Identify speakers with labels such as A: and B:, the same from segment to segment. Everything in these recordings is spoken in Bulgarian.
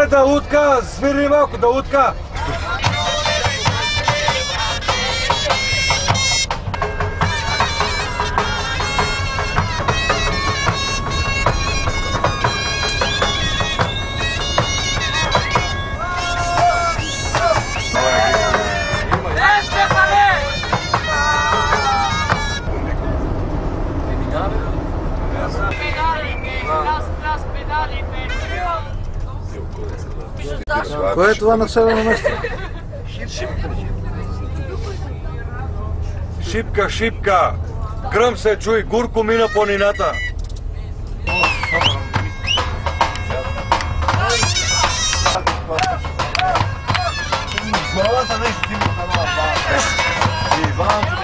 A: Абе, да утка, свири малко, да утка.
B: Кое е това населено место?
A: Шипка, шипка. Гръм се чуй, Гурко мина по нината.
C: Главата не си му канала. Иван.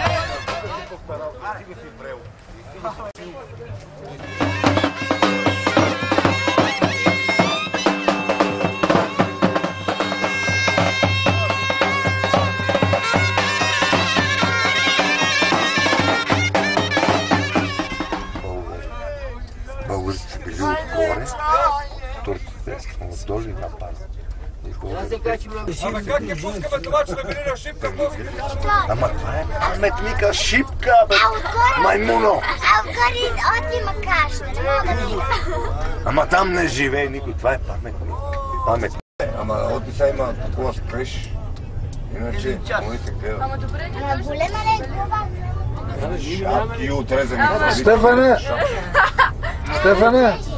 D: Българите били отгоре, турците отдолу и нападат.
A: Абе, как ги пускаме това, че да били на шипка?
D: Ама това е паметника шипка, бе, маймуно.
E: А отгоре отима кашта, не мога да видя.
D: Ама там не живее никой, това е паметник. Паметник. Ама оти сега има такова спреш. Иначе, моите гледа.
E: Ама голема ли е глава?
D: Шапки и отрезани.
B: Стефане! Стефане!